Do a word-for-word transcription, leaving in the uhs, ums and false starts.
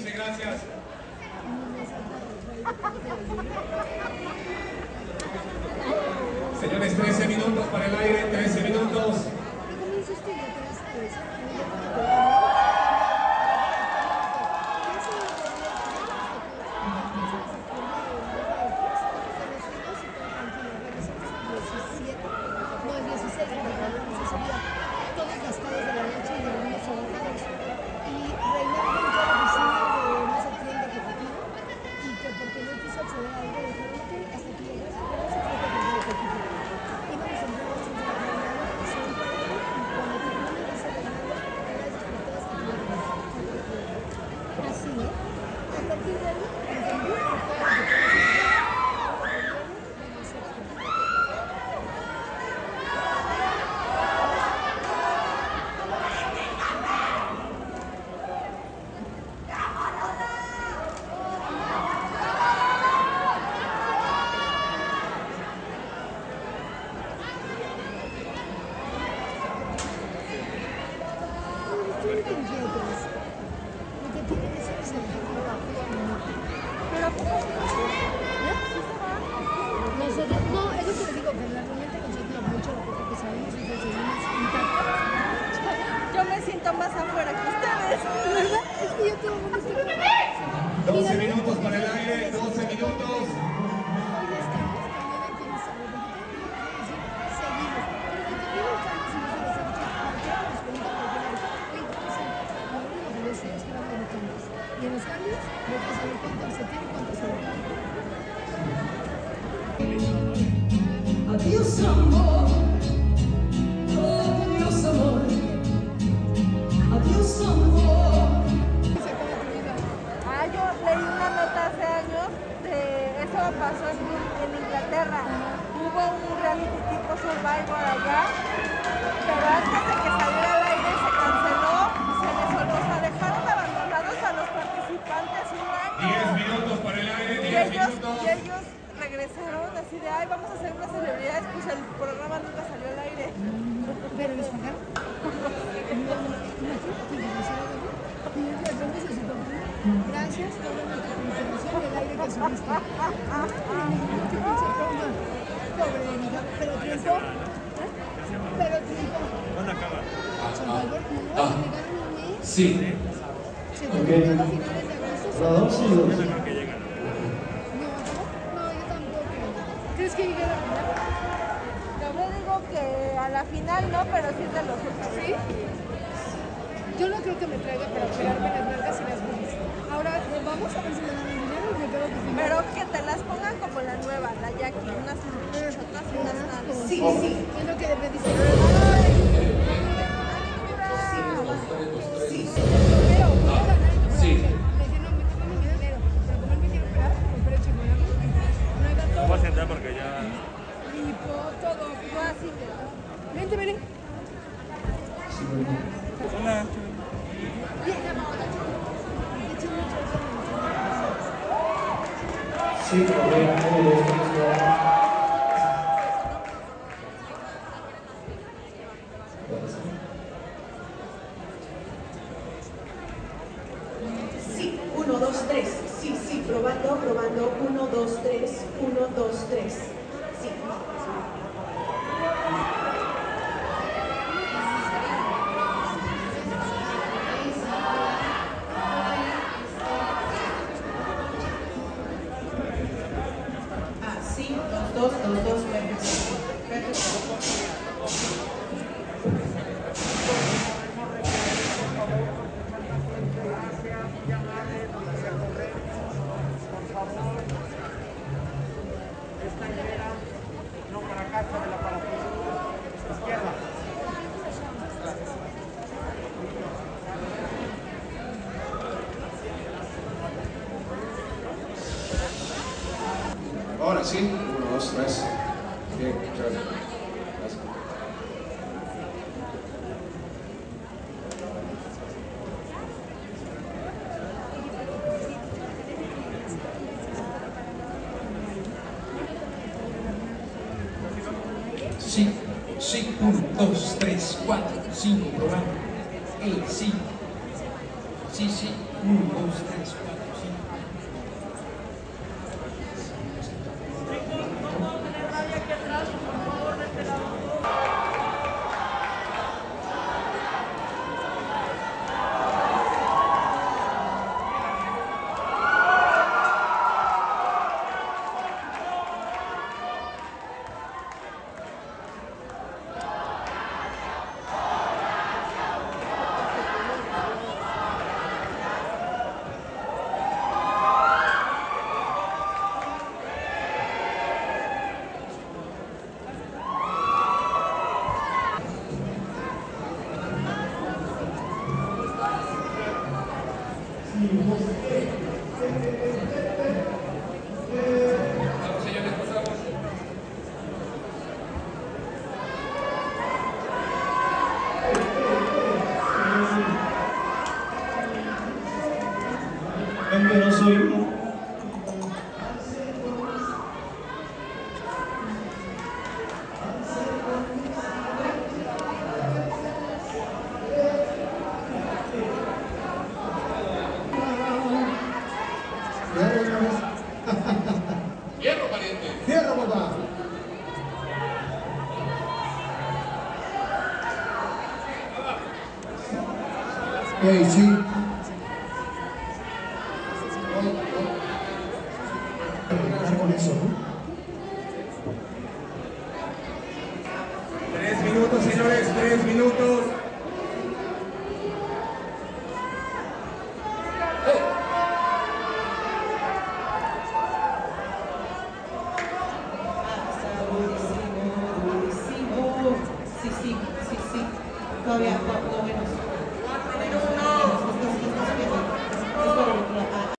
quince, gracias. Señores, trece minutos para el aire, trece minutos. doce minutos para el aire, doce minutos. Y en los cambios, no te sabe cuánto se tiene y cuánto se va. Adiós amor, adiós amor, adiós amor. Ah, yo leí una nota hace años de eso pasó en, en Inglaterra. Hubo un reality tipo Survivor allá, pero antes de que saliera al aire se canceló, se les soltó, o sea, dejaron abandonados a los participantes un año. diez minutos para el aire, y diez ellos, minutos. Y ellos regresaron así de, ay, vamos a ser unas celebridades, pues el programa nunca salió al aire. Pero les pagaron. Gracias, obviamente, por la información del aire que subiste. Pobre de mi hija, pero triunfó. Pero triunfó. ¿Cuándo acaba? Salvador, no, le ganan un mes. Sí. Se terminó a finales de agosto. ¿La dos y dos? Yo no creo que llega. No, no, yo tampoco. ¿Crees que llegue a la final? Yo digo que a la final no, pero sí es de los otros. ¿Sí? Yo no creo que me traiga para operarme las nalgas y las boobies. Ahora, vamos a ver si me dan el dinero y me quedo que final. Pero que te las pongan como la nueva, la Jackie, unas chichotas y unas nalgas. Sí, sí. Es lo que me dicen. Sí. Pero, ¿puedo ganar? Sí. Le dije, no, méteme mi dinero. Pero como él me quiere operar, compré chingón. No haga todo. Voy a sentar porque ya... Lipo, todo. Yo así. Vente, vení. Hola. Sí, correcto. uno, dos, tres, cuatro. Sí, uno, dos, tres. Sí, sí, probando, probando. uno, dos, tres. uno, dos, tres. Sí. Ah, sí, dos, dos, dos, dos, perfecto. Perfecto. Ahora sí, uno, dos, tres. Bien, chévere. Gracias. Sí, sí, uno, dos, tres, cuatro, cinco, probando. Ey, sí. Sí, sí. uno, dos, tres, cuatro, cinco. Vamos, señores, pasamos. Ven que no soy uno. Hierro, pariente. ¡Cierra, papá! Ey, sí. Terminar con eso, ¿no? Tres minutos, señores, tres minutos. Durísimo, durísimo. Sí, sí, sí, sí. Todavía no, no